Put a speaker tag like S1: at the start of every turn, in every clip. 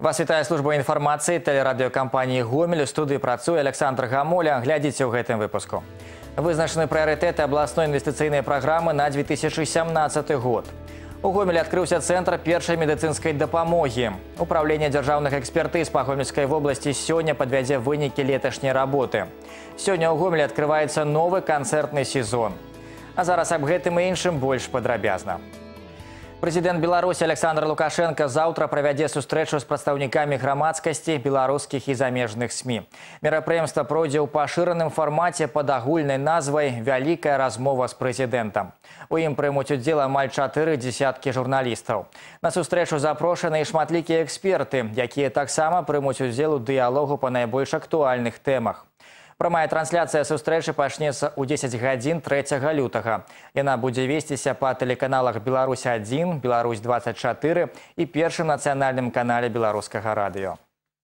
S1: Вас вітае служба інфармацыі тэлерадыёкампаніі «Гомель». У студыі працуе Александр Гамоля. Глядзіце ў гэтым выпуску. Вызначаны прыярытэты абласной інвестыцыйнай праграмы на 2017 год. У Гомелі адкрыўся цэнтр першай медыцынскай дапамогі. Управленне дзяржаўных экспертыз па Гомельскай вобласці сёння падвядзе вынікі леташняй работы. Сёння ў Гомелі адкрываецца новы канцэртны сезон. А зараз аб гэтым і іншым больш падрабязна. Прэзідэнт Беларусі Александр Лукашенко заўтра правядзе сустрэчу з прадстаўнікамі грамадскасці беларускіх і замежных СМІ. Мерапрыемства пройдзе ў пашыраным фармаце пад агульнай назвай «Вялікая размова з прэзідэнтам». У ім прымуць удзел амаль 4 дзесяткі журналістаў. На сустрэчу запрошаны і шматлікія эксперты, якія таксама прымуць удзел у дыялогу па найбольш актуальных тэмах. Прамая трансляцыя сустрэчы пачнецца ў 10 гадзін 3 лютага. Яна будзе весціся па тэлеканалах «Беларусь-1», «Беларусь-24» і першым нацыянальным канале беларускага радыё.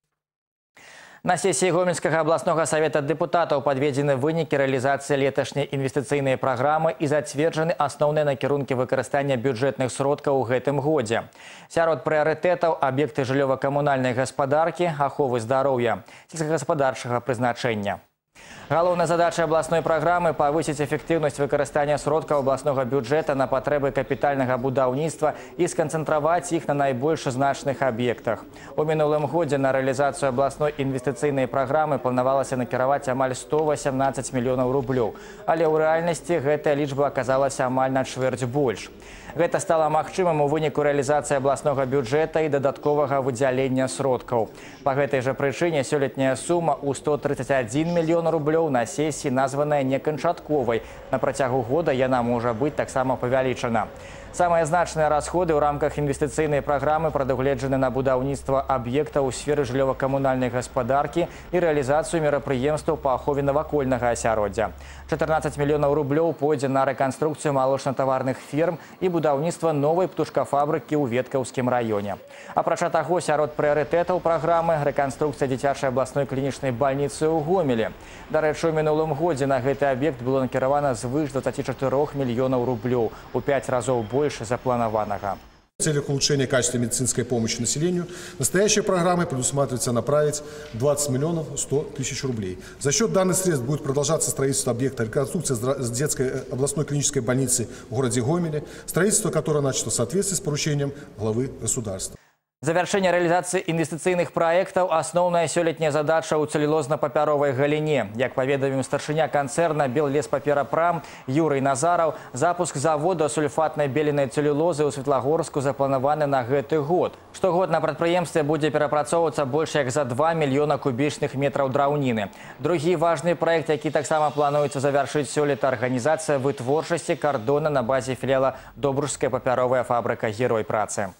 S1: На сесіі Гомельскага абласнога савета дэпутатаў падведзены вынікі рэалізацыі леташняй інвестыцыйнай праграмы і зацверджаны асноўныя накірункі выкарыстання бюджэтных сродкаў у гэтым годзе. Сярод прыярытэтаў аб'екты жыллёва-камунальнай гаспадаркі, аховы здароўя, сельскагаспадарчага прызначэння. Галоўная задача абласной праграмы – павысіць эфектыўнасць выкарыстання сродкаў абласнога бюджэта на патрэбы капітальнага будаўніцтва і сканцэнтраваць іх на найбольш значных аб'ектах. У мінулым годзе на рэалізацыю абласной інвестыцыйнай праграмы планавалася накіраваць амаль 118 мільёнаў рублёў, але ў рэальнасці гэтая лічба аказалася амаль на чвэрць больш. Гэта стала магчымым у выніку рэалізацыі абласнога бюджэта і дадатковага выдзялення сродкаў. Па гэтай жа прычыне сёлетняя сума ў 131 мільён рублёў на сесіі названая неканчатковай. На працягу года яна можа быць таксама павялічана. Самыя значныя расходы ў рамках інвестыцыйнай праграмы прадугледжаны на будаўніцтва аб'ектаў у сферы жыллёва-камунальнай гаспадаркі і рэалізацыю мерапрыемстваў па ахове навакольнага асяроддзя. 14 мільёнаў рублёў пойдзе на рэканструкцыю малочна-таварных ферм і будаўніцтва новай птушкафабрыкі ў Веткаўскім раёне. Апрача таго, сярод прыярытэтаў праграмы рэканструкцыя дзіцячай абласной клінічнай бальніцы ў Гомелі. Дарэчы, у мінулым годзе на гэты аб'ект было накіравана звыш 24 мільёнаў рублёў, у 5 разоў больше запланованного.
S2: В целях улучшения качества медицинской помощи населению настоящей программой предусматривается направить 20 миллионов 100 тысяч рублей. За счет данных средств будет продолжаться строительство объекта реконструкции детской областной клинической больницы в городе Гомеле, строительство которое начато в соответствии с поручением главы государства.
S1: Завяршэнне рэалізацыі інвестыцыйных праектаў – асноўная сёлетняя задача ў цэлюлозна-папяровай галіне. Як паведаміў старшыня канцэрна «Беллеспапера-Прам» Юрый Назараў, запуск завода сульфатнай беленай цэлюлозы ў Светлагорску запланаваны на гэты год. Штогод на прадпрыемстве будзе перапрацоўвацца больш як за 2 мільёна кубічных метраў драўніны. Другі важны праект, які таксама плануецца завяршыць сёлета – арганізацыя вытворчасці кардона на базе філіяла Добружская папяровая фабрыка «Герой працы».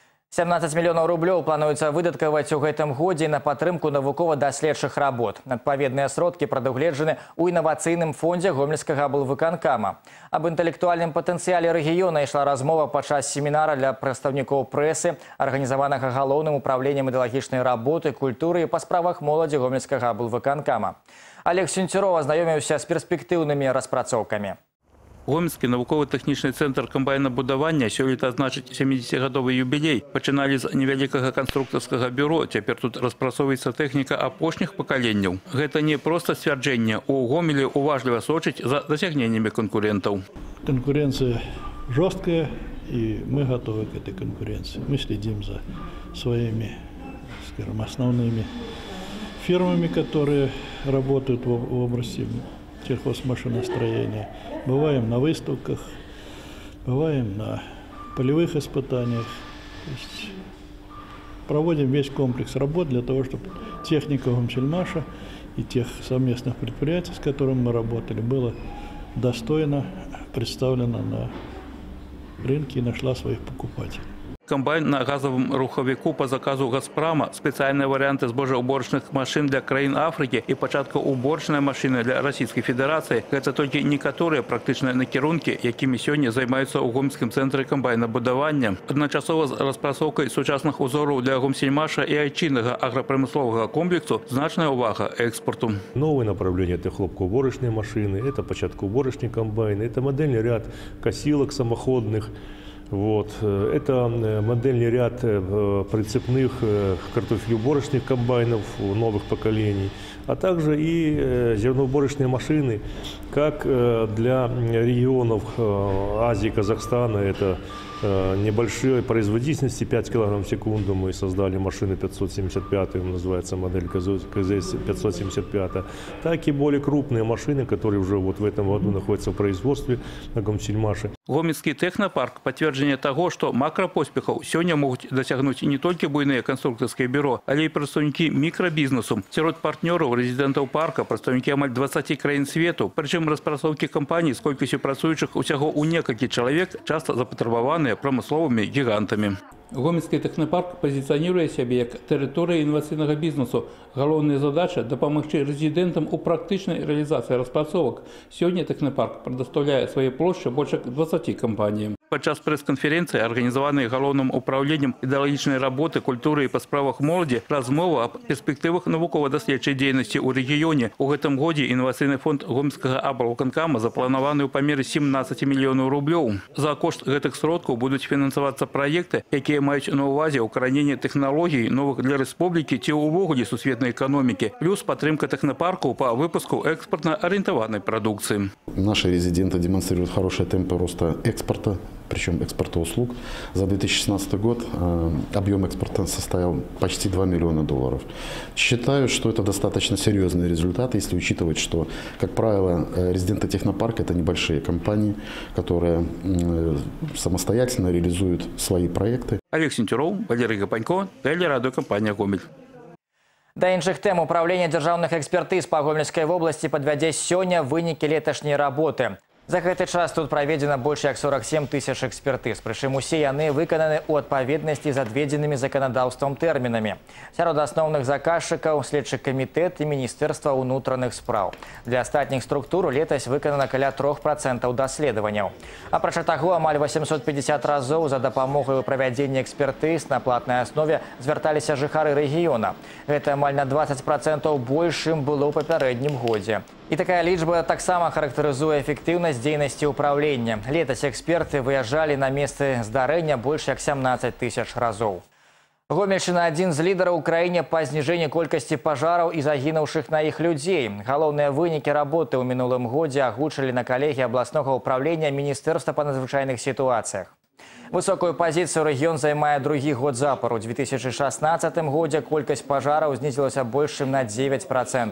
S1: 17 мільёнаў рублёў плануецца выдаткаваць у гэтым годзе на падтрымку навукова-даследчых работ. Адпаведныя сродкі прадугледжаны ў інавацыйным фондзе Гомельскага аблвыканкама. Аб інтэлектуальным патэнцыяле рэгіёна ішла размова падчас семінара для прадстаўнікоў прэсы, арганізаванага галоўным управленнем ідэалагічнай работы, культуры і па справах моладзі Гомельскага аблвыканкама. Олег Сюнцюров азнаёміўся з перспектыўнымі распрацоўкамі.
S3: Гомельскі навукова-тэхнічны цэнтр камбайнабудавання сёлета адзначыць 70-гадовы юбілей. Пачыналі з невялікага канструктарскага бюро, цяпер тут распрацоўваецца тэхніка апошніх пакаленняў. Гэта не проста сцвярджэнне. У Гомелі уважліва сочыць за дасягненнямі конкурентаў.
S4: Конкуренция жесткая, и мы готовы к этой конкуренции. Мы следим за своими, скажем, основными фирмами, которые работают в области сельхозмашиностроения. Бываем на выставках, бываем на полевых испытаниях. То есть проводим весь комплекс работ для того, чтобы техника Гомсельмаша и тех совместных предприятий, с которыми мы работали, была достойно представлена на рынке и нашла своих покупателей.
S3: Комбайн на газовом рухавіку по заказу «Газпрома», специальные варианты збожаўборачных машин для краін Африки и початку уборочной машины для Российской Федерации – это только некоторые практичные накірунки, якими сегодня занимаются у Гомельском центре комбайнабудавання. Одночасово з распрацоўкай сучасных узоров для Гомсельмаша и айчинного агропромыслового комплексу значная увага экспорту.
S5: Новые направления – это хлопкоуборочные машины, это початкоуборочные комбайны, это модельный ряд косилок самоходных, Вот. Это модельный ряд прицепных картофелеуборочных комбайнов новых поколений, а также и зерноуборочные машины, как для регионов Азии, Казахстана. Это небольшой производительности, 5 кг в секунду. Мы создали машины 575, называется модель КЗ-575, так и более крупные машины, которые уже вот в этом году находятся в производстве на Комсельмаше.
S3: Гомельский технопарк – подтверждение того, что макропоспехов сегодня могут досягнуть не только буйные конструкторские бюро, але и представники микробизнесу. Среди партнеров резидентов парка представники амаль 20 краин свету, причем распрацовки компаний с колькостью працующих усяго у некалькі человек часто запатрабаваныя промысловыми гигантами. Гомельский технопарк позиционирует себя как территория инновационного бизнеса. Главная задача – допомогти резидентам у практичной реализации распрацовок. Сегодня технопарк предоставляет своей площади больше 20 компаниям. Подчас пресс-конференции, организованной Головным управлением идеологичной работы, культуры и по справах молоді, размова об перспективах науково-доследчей деятельности у регионе. У этом году инновационный фонд Гомельского облвыканкама запланованный у помере 17 миллионов рублей. За кошт этих сродков будут финансоваться проекты, которые мають на увазі укоренение технологий новых для республики, те увогуле сусветной экономики, плюс поддержка технопарку по выпуску экспортно-ориентованной продукции.
S6: Наши резиденты демонстрируют хорошие темпы роста экспорта, причем экспорта услуг. За 2016 год объем экспорта составил почти 2 миллиона долларов. Считаю, что это достаточно серьезный результат, если учитывать, что, как правило, резиденты технопарка – это небольшие компании, которые самостоятельно реализуют свои проекты.
S3: Олег Сентюров, Валерий Гапанько, телерадиокомпания «Гомель».
S1: Да іншых тэм управлення дзяржаўных экспертыз па Гомельскай вобласці падвядзе сёння вынікі леташняй работы. За гэты час тут праведзена больш як 47 тысяч экспертыз, прычым усе яны выкананы ў адпаведнасці з адведзенымі заканадаўствам тэрмінамі. Сярод асноўных заказчыкаў следчы камітэт і Міністэрства ўнутраных спраў. Для астатніх структур летась выканана каля 3% даследаванняў. Апрача таго, амаль 850 разоў за дапамогай у правядзення экспертыз на платнай аснове звярталіся жыхары рэгіёна. Гэта амаль на 20% больш, чым было ў папярэднім годзе. І такая лічба таксама характарызуе эфектыўнасць дзейнасці ўправлення. Летась эксперты выязджалі на месцы здарэння больш як 17 тысяч разоў. Гомельшчына – адзін з лідараў у краіне па зніжэнні колькасці пажараў і загінуўшых на іх людзей. Галоўныя вынікі работы ў минулым годзе агучылі на калегіі абласнога ўправлення Міністэрства па надзвычайных сітуацыях. Высокую пазіцыю рэгіён займае другі год запар. У 2016 годзе колькасць пажараў знізілася больш чым на 9%.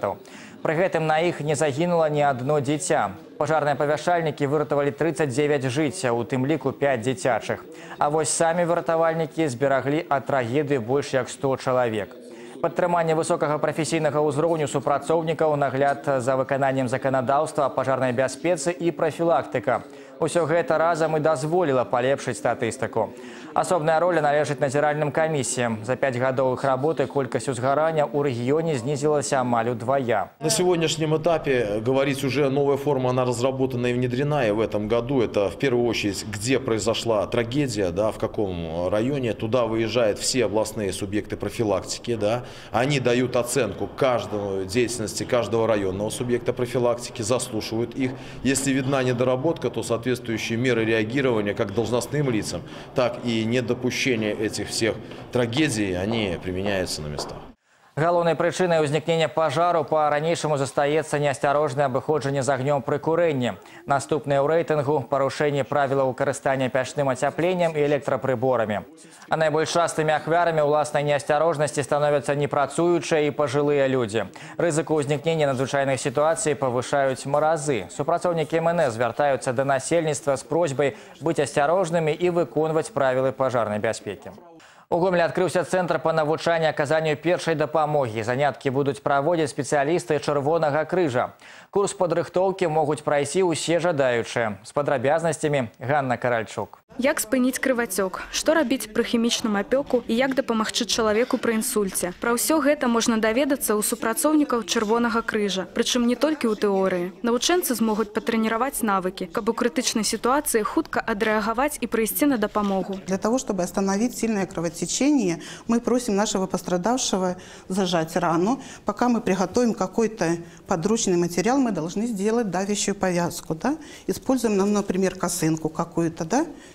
S1: Пры гэтым на іх не загінула ні адно дзіця. Пажарныя павяшальнікі выратавалі 39 жыццяў, у тым ліку 5 дзіцячых. А вось самі выратавальнікі збераглі ад трагедыі больш як 100 чалавек. Падтрыманне высокага прафесійнага ўзроўню супрацоўнікаў, нагляд за выкананнем заканадаўства, пажарнай бяспецы і прафілактыка. Усё гэта разам і дазволіла палепшыць статыстыку. Асобная роля належыць назіральным камісіям. За 5 гадоў іх работы колькасць узгарання ў рэгіёне знізілася амаль удвая.
S7: На сегодняшнем этапе говорить уже новая форма, она разработана и внедрена. И в этом году это в первую очередь, где произошла трагедия, да, в каком районе. Туда выезжают все областные субъекты профилактики. Да. Они дают оценку каждому деятельности каждого районного субъекта профилактики, заслушивают их. Если видна недоработка, то соответствующие меры реагирования как должностным лицам, так и недопущение этих всех трагедий, они применяются на местах.
S1: Галоўнай прычынай узнікнення пажару па-ранейшаму застаецца неасцярожнае абыходжанне з агнём пры курэнні. Наступнае ў рэйтынгу – парушэнне правілаў выкарыстання пячным ацяпленнем і электрапрыборамі. А найбольш частымі ахвярамі ўласнай неасцярожнасці становяцца непрацуючыя і пажылыя людзі. Рызыку ўзнікнення надзвычайных сітуацый павышаюць маразы. Супрацоўнікі МНС звяртаюцца да насельніцтва з просьбай быць асцярожнымі і выконваць правілы пажарнай бяспекі. У Гомелі адкрыўся цэнтр па навучанні аказанню першай дапамогі. Заняткі будуць праводзіць спецыялісты Чырвонага крыжа. Курс падрыхтоўкі могуць прайсці ўсе жадаючыя. З падрабязнасцямі Ганна Каральчук.
S8: Як спыніць крывацёк, што рабіць пры хімічным апёку і як дапамагчы чалавеку пры інсульце. Пра ўсё гэта можна даведацца ў супрацоўнікаў Чырвонага крыжа, прычым не толькі ў тэорыі. Навучэнцы змогуць патрэніраваць навыкі, каб у крытычнай сітуацыі хутка адрэагаваць і прыйсці на дапамогу.
S9: Для того, чтобы остановить сильное кровотечение, мы просим нашего пострадавшего зажать рану. Пока мы приготовим какой-то подручный материал, мы должны сделать давящую повязку. Да? Используем, например, косынку какую-то, да?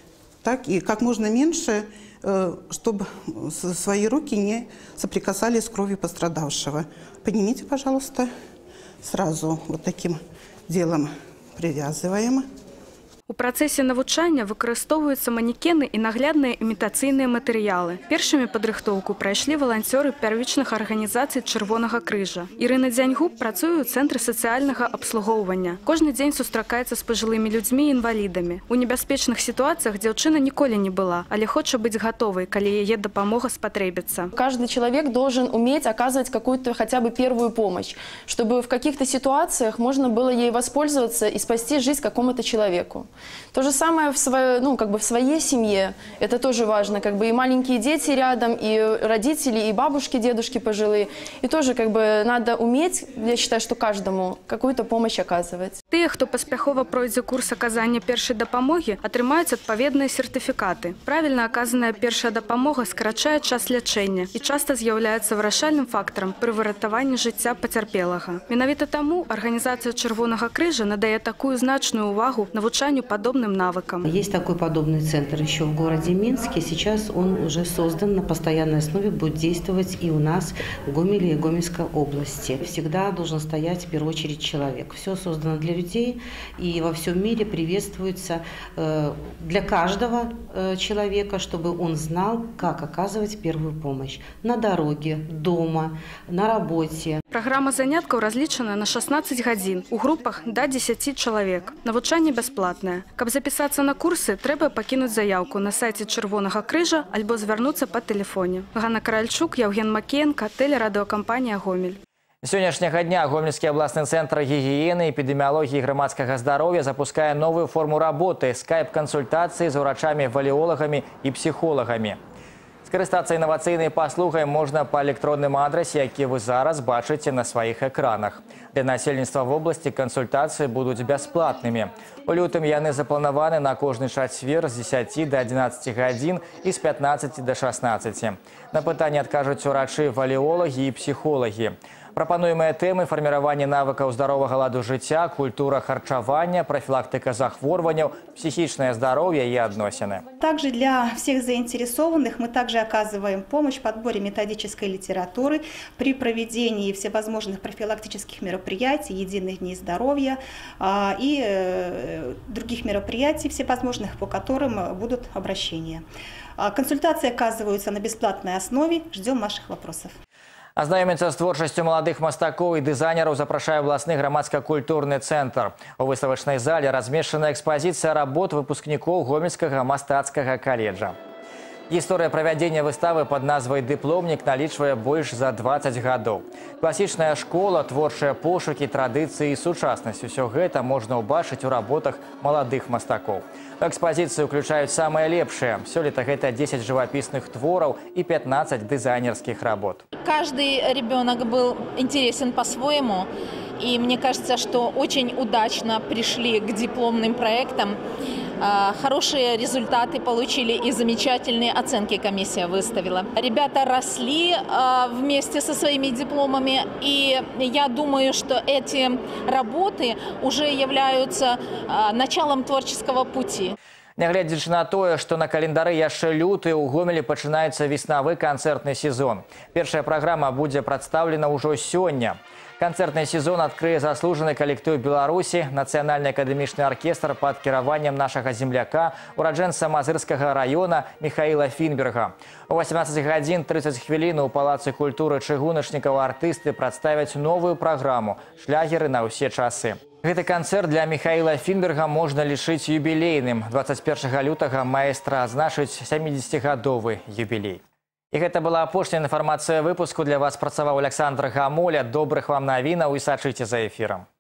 S9: так и как можно меньше, чтобы свои руки не соприкасались с кровью пострадавшего. Поднимите, пожалуйста, сразу вот таким делом привязываем.
S8: У працэсе навучання выкарыстоўваюцца манекены і наглядныя імітацыйныя матэрыялы. Першымі падрыхтоўку прайшлі валанцёры первічных арганізацый Чырвонага крыжа. Ірына Дзяньгуб працуе ў цэнтры сацыяльнага абслугоўвання. Кожны дзень сустракаецца з пажылымі людзьмі і інвалідамі. У небяспечных сітуацыях дзяўчына ніколі не была, але хоча быць гатовай, калі яе дапамога спатрэбіцца.
S10: Каждый человек должен уметь оказывать какую-то хотя бы первую помощь, чтобы в каких-то ситуациях можно было ей воспользоваться и спасти жизнь какому-то человеку. То же самое в своей семье. Это тоже важно. И маленькие дети рядом, и родители, и бабушки, дедушки пожилые. И тоже надо уметь, я считаю, что каждому какую-то помощь оказывать.
S8: Тыя, хто паспяхова пройдзе курс аказання першай дапамогі, атрымаюць адпаведныя сертыфікаты. Правільна аказаная першая дапамога скарачае час лячэння і часта з'яўляецца вырашальным фактарам пры выратаванні жыцця пацярпелага. Менавіта таму арганізацыя Чырвонага крыжа надае такую значную увагу навучанню подобным навыкам.
S11: Есть такой подобный центр еще в городе Минске. Сейчас он уже создан на постоянной основе, будет действовать и у нас в Гомеле и Гомельской области. Всегда должен стоять в первую очередь человек. Все создано для людей и во всем мире приветствуется для каждого человека, чтобы он знал, как оказывать первую помощь на дороге, дома, на работе.
S8: Программа заняткаў разлічана на 16 гадзін, у групах до 10 чалавек. Навучанне бясплатнае. Каб запісацца на курсы, трэба пакінуць заявку на сайце Чырвонага крыжа альбо звярнуцца па тэлефоне. Ганна Каральчук, Яўген Макеенка, тэлерадыёкампанія «Гомель».
S1: З сённяшняга дня Гомельскі абласны цэнтр гігіены, эпідэміялогіі і грамадскага здароўя запускае новую форму работы – скайп-кансультацыі з урачамі-валеолагамі і псіхолагамі. Скарыстацца інавацыйнай паслугай можна па электронным адрасе, які вы зараз бачыце на сваіх экранах. Для насельніцтва вобласці кансультацыі будуць бясплатнымі. У лютым яны запланаваны на кожны чацвер з 10 до 11 гадзін і з 15 до 16. На пытанні адкажуць урачы-валеолагі і псіхолагі. Прапануемыя тэмы – фарміраванне навыкаў здаровага ладу жыцця, культура харчавання, профилактика захворванняў, психичное здоровье и адносины.
S12: Также для всех заинтересованных мы также оказываем помощь в подборе методической литературы при проведении всевозможных профилактических мероприятий, единых дней здоровья и других мероприятий всевозможных, по которым будут обращения. Консультации оказываются на бесплатной основе. Ждем ваших вопросов.
S1: Азнаёміцца з творчасцю маладых мастакоў і дызайнераў запрашае абласны грамадска-культурны цэнтр. У выставачнай зале размешчана экспазіцыя работ выпускнікоў Гомельскага мастацкага каледжа. Гісторыя правядзення выставы пад назвай «Дыпломнік» налічвае больш за 20 гадоў. Класічная школа, творчыя пошукі, традыцыі і сучаснасць – усё гэта можна ўбачыць у работах маладых мастакоў. У экспазіцыю ўключаюць самыя лепшыя. Сёлета гэта 10 жывапісных твораў і 15 дызайнерскіх работ.
S13: Каждый ребенок был интересен по-своему. И мне кажется, что очень удачно пришли к дипломным проектам. Хорошие результаты получили и замечательные оценки комиссия выставила. Ребята росли вместе со своими дипломами, и я думаю, что эти работы уже являются началом творческого пути.
S1: Нягледзячы на тое, што на календары яшчэ люты, у Гомелі пачынаецца веснавы канцэртны сезон. Першая праграма будзе прадстаўлена ўжо сёння. Канцэртны сезон адкрые заслужаны калектыў Беларусі, нацыянальны акадэмічны аркестр пад кіраваннем нашага земляка, ураджэнца Мазырскага района Михаила Фінберга. У 18 гадзін 30 хвілін у Палацы культуры чыгуначнікаў артысты прадставяць новую праграму «Шлягеры на ўсе часы». Гэты канцэрт для Михаила Фінберга можна лічыць юбілейным. 21 лютага маэстра адзначыць 70-гадовы юбілей. І гэта была апошняя інфармацыя выпуску. Для вас працаваў Александр Гамоля. Добрых вам навінаў і сачыце за эфірам.